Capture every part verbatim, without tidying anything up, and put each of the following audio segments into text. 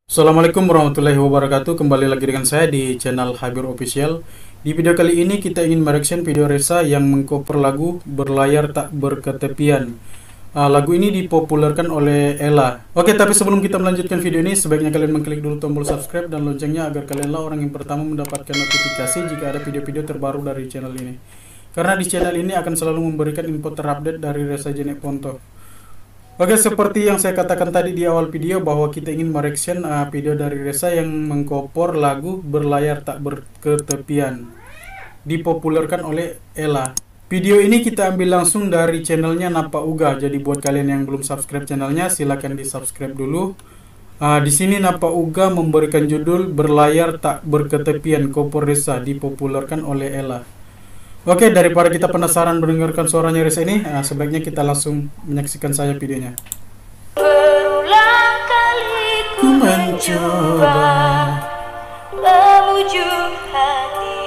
Assalamualaikum warahmatullahi wabarakatuh. Kembali lagi dengan saya di channel Habir Official. Di video kali ini kita ingin mereaction video Ressa yang mengcover lagu Berlayar Tak Berketepian. Uh, lagu ini dipopulerkan oleh Ella. Oke, tapi sebelum kita melanjutkan video ini, sebaiknya kalian mengklik dulu tombol subscribe dan loncengnya agar kalianlah orang yang pertama mendapatkan notifikasi jika ada video-video terbaru dari channel ini. Karena di channel ini akan selalu memberikan info terupdate dari Ressa Jenek Ponto. Oke, seperti yang saya katakan tadi di awal video bahwa kita ingin mereaction uh, video dari Ressa yang mengcover lagu Berlayar Tak Berketepian, dipopulerkan oleh Ella. Video ini kita ambil langsung dari channelnya Napa Uga. Jadi buat kalian yang belum subscribe channelnya, silahkan di subscribe dulu. Uh, di sini Napa Uga memberikan judul Berlayar Tak Berketepian cover Ressa, dipopulerkan oleh Ella. Oke, daripada kita penasaran mendengarkan suaranya Ressa ini, uh, sebaiknya kita langsung menyaksikan saja videonya. Berulang kali ku mencoba memujuk hati,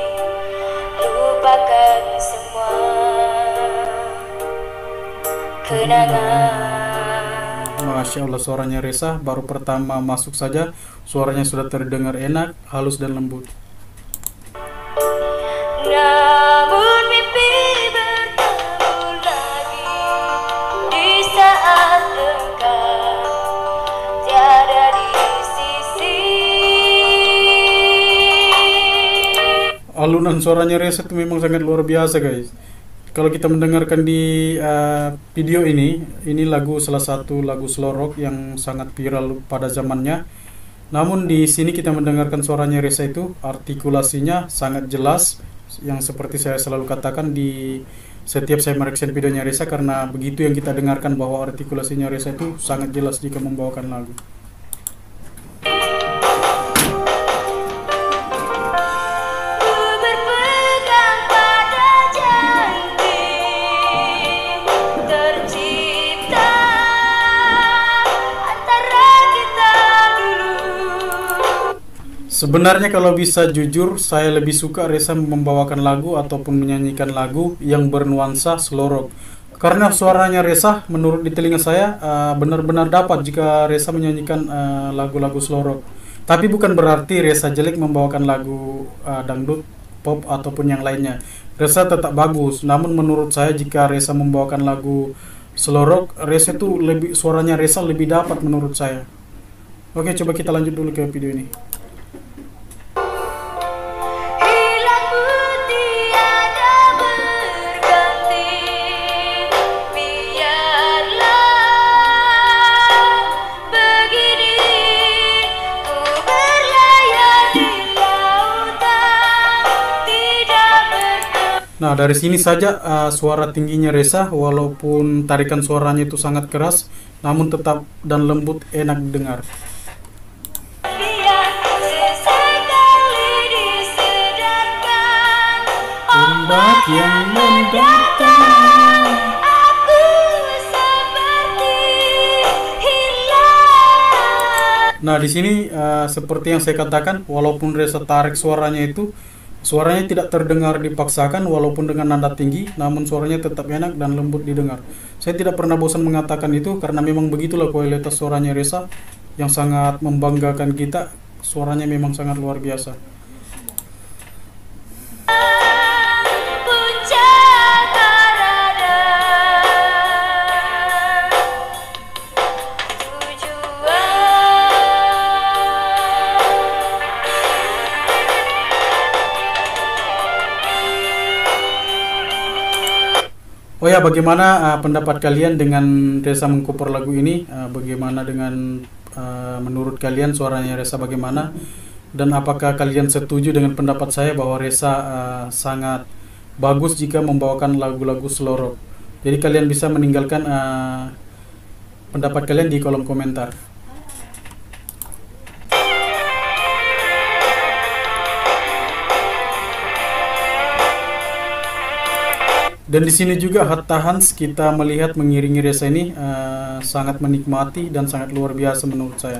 lupakan semua kenangan. Masya Allah, suaranya Ressa baru pertama masuk saja, suaranya sudah terdengar enak, halus dan lembut. Namun mimpi bertemu lagi di saat engkau tiada di sisi. Alunan suaranya Ressa itu memang sangat luar biasa, guys. Kalau kita mendengarkan di uh, video ini, ini lagu salah satu lagu slow rock yang sangat viral pada zamannya. Namun di sini kita mendengarkan suaranya Ressa itu artikulasinya sangat jelas, yang seperti saya selalu katakan di setiap saya mereaction videonya Ressa, karena begitu yang kita dengarkan bahwa artikulasinya Ressa itu sangat jelas jika membawakan lagu. Sebenarnya kalau bisa jujur, saya lebih suka Ressa membawakan lagu ataupun menyanyikan lagu yang bernuansa slow rock. Karena suaranya Ressa menurut di telinga saya benar-benar uh, dapat jika Ressa menyanyikan lagu-lagu uh, slow rock. Tapi bukan berarti Ressa jelek membawakan lagu uh, dangdut, pop ataupun yang lainnya. Ressa tetap bagus. Namun menurut saya jika Ressa membawakan lagu slow rock, Ressa itu lebih suaranya Ressa lebih dapat menurut saya. Oke, coba kita lanjut dulu ke video ini. Nah, dari sini saja uh, suara tingginya Ressa, walaupun tarikan suaranya itu sangat keras, namun tetap dan lembut, enak didengar. Ombak yang mendatang, aku seperti hilang. Nah, di sini uh, seperti yang saya katakan, walaupun Ressa tarik suaranya itu, suaranya tidak terdengar dipaksakan walaupun dengan nada tinggi, namun suaranya tetap enak dan lembut didengar. Saya tidak pernah bosan mengatakan itu karena memang begitulah kualitas suaranya Ressa yang sangat membanggakan kita. Suaranya memang sangat luar biasa. Oh ya, bagaimana uh, pendapat kalian dengan Ressa mengcover lagu ini? Uh, bagaimana dengan uh, menurut kalian suaranya Ressa bagaimana? Dan apakah kalian setuju dengan pendapat saya bahwa Ressa uh, sangat bagus jika membawakan lagu-lagu slow rock? Jadi kalian bisa meninggalkan uh, pendapat kalian di kolom komentar. Dan di sini juga Hatta Hans kita melihat mengiringi Ressa ini uh, sangat menikmati dan sangat luar biasa menurut saya.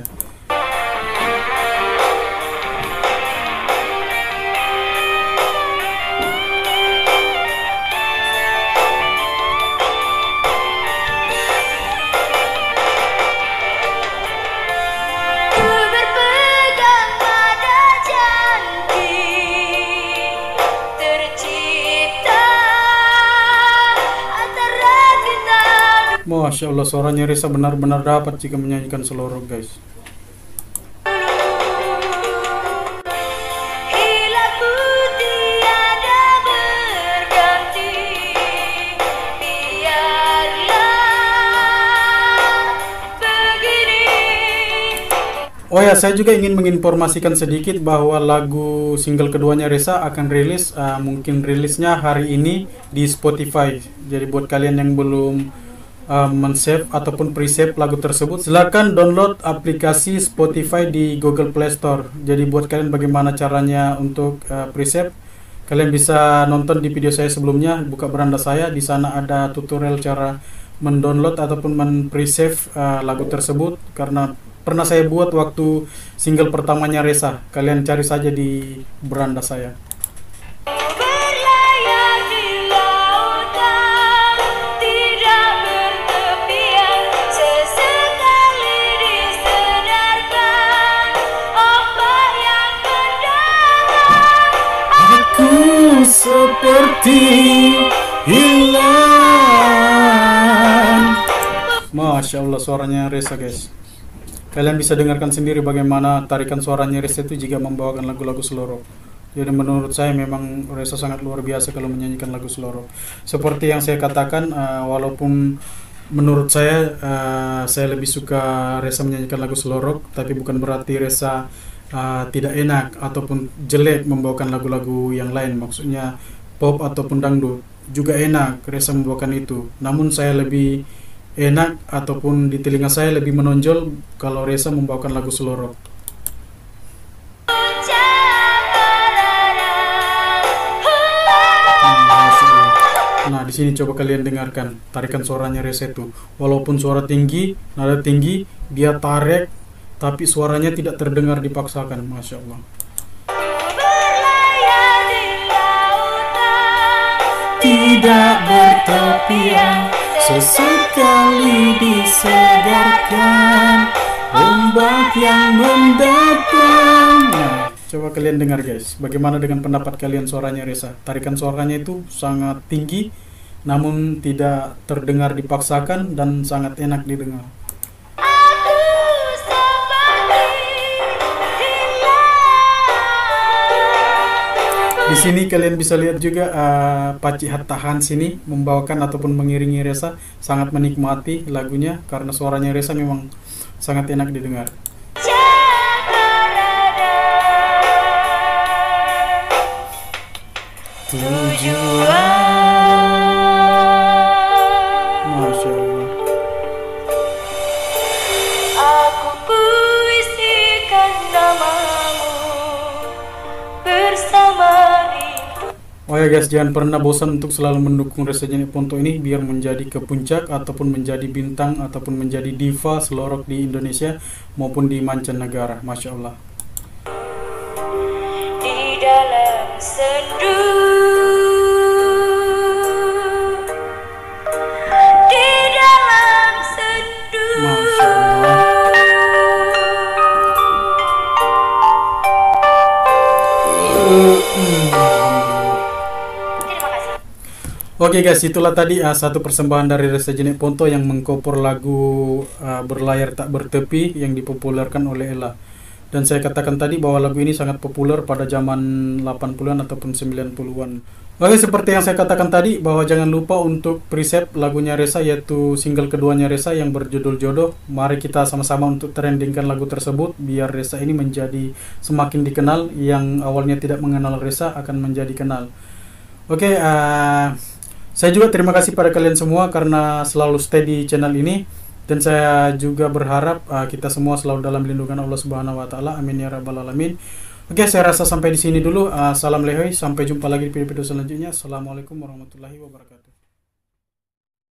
Ku ber Masya Allah, suaranya Resa benar-benar dapat jika menyanyikan selorok, guys. Hilaku tiada berganti, biarlah begini. Oh ya, saya juga ingin menginformasikan sedikit bahwa lagu single keduanya Resa akan rilis, uh, mungkin rilisnya hari ini di Spotify. Jadi buat kalian yang belum uh, men-save ataupun pre-save lagu tersebut, silakan download aplikasi Spotify di Google Play Store. Jadi buat kalian bagaimana caranya untuk uh, pre-save, kalian bisa nonton di video saya sebelumnya, buka beranda saya. Di sana ada tutorial cara mendownload ataupun men-pre-save uh, lagu tersebut, karena pernah saya buat waktu single pertamanya Resa. Kalian cari saja di beranda saya. Berlayar di lautan, tidak bertepian, sesekali disedarkan ombak yang mendalam. Aku seperti hilang. Masya Allah, suaranya Resa, guys. Kalian bisa dengarkan sendiri bagaimana tarikan suaranya Resa itu jika membawakan lagu-lagu selorok. Jadi menurut saya memang Resa sangat luar biasa kalau menyanyikan lagu selorok. Seperti yang saya katakan, uh, walaupun menurut saya uh, saya lebih suka Resa menyanyikan lagu selorok, tapi bukan berarti Resa uh, tidak enak ataupun jelek membawakan lagu-lagu yang lain. Maksudnya pop ataupun dangdut juga enak Resa membawakan itu. Namun saya lebih enak ataupun di telinga saya lebih menonjol kalau Resa membawakan lagu selorok. Nah, di sini coba kalian dengarkan tarikan suaranya Resa itu. Walaupun suara tinggi, nada tinggi, dia tarik, tapi suaranya tidak terdengar dipaksakan. Masya Allah. Berlayar di lautan, Tidak bertepian, sesekali disegarkan ombak yang mendatang. Nah, coba kalian dengar, guys, bagaimana dengan pendapat kalian suaranya Resa. Tarikan suaranya itu sangat tinggi, namun tidak terdengar dipaksakan dan sangat enak didengar. aku seperti hilang. Di sini kalian bisa lihat juga uh, Paci Hattahan sini membawakan ataupun mengiringi Resa, sangat menikmati lagunya karena suaranya Resa memang sangat enak didengar. Masya Allah. Aku puisikan namamu bersama rindu. Oh ya guys, jangan pernah bosan untuk selalu mendukung Resa Jenik Ponto ini biar menjadi ke puncak ataupun menjadi bintang ataupun menjadi diva selorok di Indonesia maupun di mancanegara. Masya Allah. Di dalam sendu, di dalam sendu. Masya Allah. Terima kasih. Oke guys, itulah tadi uh, satu persembahan dari Resa Jenik Ponto yang mengcover lagu uh, Berlayar Tak Bertepi yang dipopulerkan oleh Ella. Dan saya katakan tadi bahwa lagu ini sangat populer pada zaman delapan puluhan ataupun sembilan puluhan. Oke, seperti yang saya katakan tadi bahwa jangan lupa untuk preset lagunya Resa, yaitu single keduanya Resa yang berjudul Jodoh. Mari kita sama-sama untuk trendingkan lagu tersebut biar Resa ini menjadi semakin dikenal. Yang awalnya tidak mengenal Resa akan menjadi kenal. Oke, uh, saya juga terima kasih pada kalian semua karena selalu stay di channel ini. Dan saya juga berharap uh, kita semua selalu dalam lindungan Allah Subhanahu wa taala. Amin ya rabbal alamin. Oke, saya rasa sampai di sini dulu. Uh, salam lehoi, sampai jumpa lagi di video-video selanjutnya. Assalamualaikum warahmatullahi wabarakatuh.